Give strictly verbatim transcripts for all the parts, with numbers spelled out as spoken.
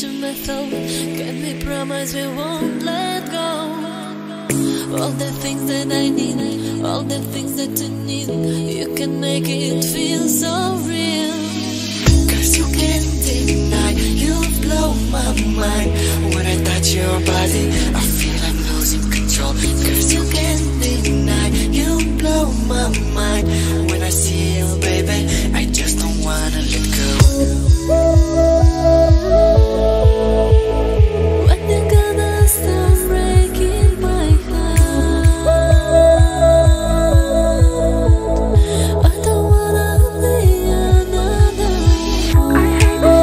touch of my throat. Can we promise we won't let go? All the things that I need, all the things that you need, you can make it feel so real. Cause you can't deny, you blow my mind. When I touch your body, I feel I'm losing control. Cause you can't deny, you blow my mind. When I see you, baby, I just don't wanna let go. When you gonna stop breaking my heart? I don't wanna be another one. I hate to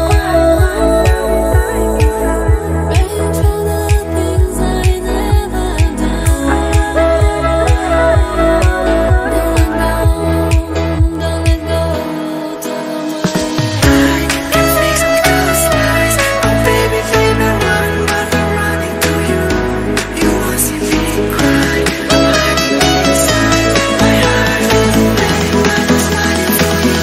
see you cry. Paying for the things I never done. Don't let go, don't let go, don't let my I can fix all those lies. Oh baby, baby, run, run, I'm running to you. You won't see me cry. I'm hiding inside. My heart is beating while I'm smiling for you.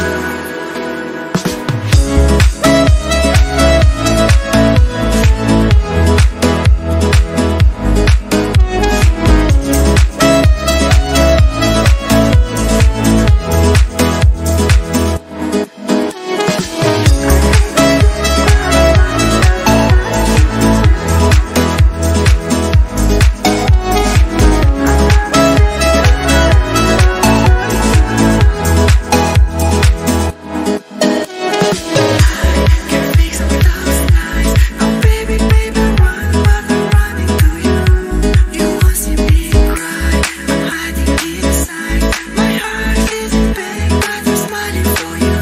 Can fix all those lies. Oh baby, baby, run, run, I'm running to you. You won't see me cry. I'm hiding inside. My heart is beating while I'm smiling for you.